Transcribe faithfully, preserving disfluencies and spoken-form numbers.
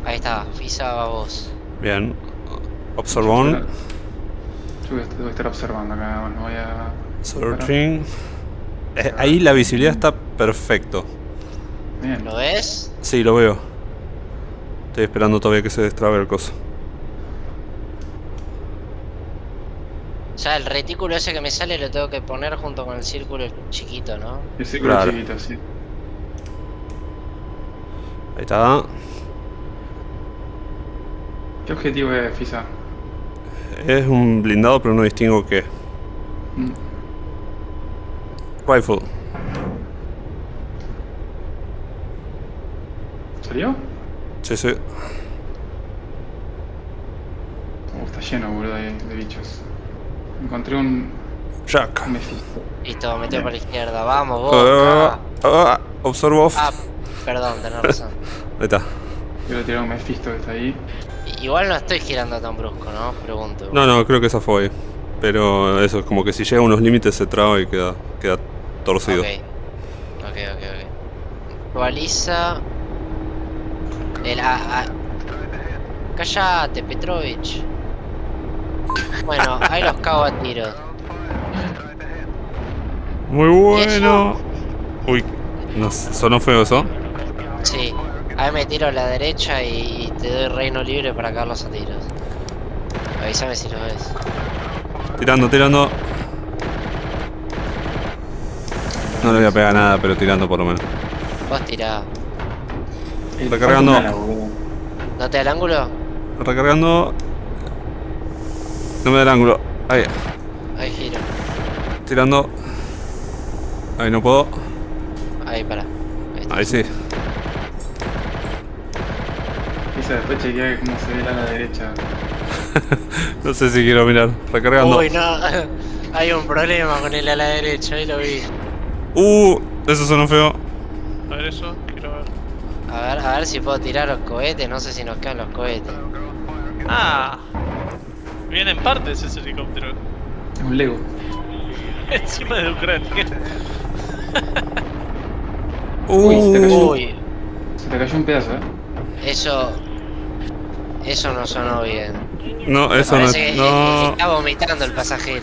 Ahí está, Fisa a vos. Bien. Observón. Yo voy a, voy a estar observando acá, bueno, voy a... Searching. Eh, ahí la visibilidad está perfecto. Bien. ¿Lo ves? Sí, lo veo. Estoy esperando todavía que se destrabe el coso. Ya el retículo ese que me sale lo tengo que poner junto con el círculo chiquito, ¿no? El círculo Claro. chiquito, sí. Ahí está. ¿Qué objetivo es, Fisa? Es un blindado, pero no distingo qué. Mm. Rifle. ¿Salió? Sí, sí. Oh, está lleno, boludo, de, de bichos. Encontré un... Jack. un Mephisto. Listo, metió por la izquierda. Vamos, vos. Ah, ah. ah, observo off. Ah, perdón, tenés razón. Ahí está. Quiero tirar un Mephisto que está ahí. Igual no estoy girando tan brusco, ¿no? Pregunto. No, no, creo que esa fue. Pero eso es como que si llega a unos límites se traba y queda, queda torcido. Ok, ok, ok, ok. Actualiza. El A. A... Cállate, Petrovich. Bueno, ahí los cago a tiros. Muy bueno. Uy, no, sonó feo eso. Sí, ahí me tiro a la derecha y te doy reino libre para cagarlos a tiros. Avísame si lo ves. Tirando, tirando. No le voy a pegar nada, pero tirando por lo menos. Vos tirá. El Recargando. Falcon Ala, boludo. ¿No te da el ángulo? Recargando. No me da el ángulo. Ahí. Ahí giro. Tirando. Ahí no puedo. Ahí, para. Ahí está. Ahí sí. Fisa, después chequea cómo se ve a la derecha. No sé si quiero mirar. Recargando. Uy, no. Hay un problema con el a la derecha, ahí lo vi. Uh, eso sonó feo. A ver eso, quiero ver. A ver, a ver si puedo tirar los cohetes, no sé si nos caen los cohetes. Ah, viene en partes ese helicóptero. Es un Lego. Encima de Ucrania. Uy, se te cayó. Uy, Se te cayó un pedazo, eh. eso... Eso no sonó bien. No, eso no Parece es. que No. está vomitando el pasajero.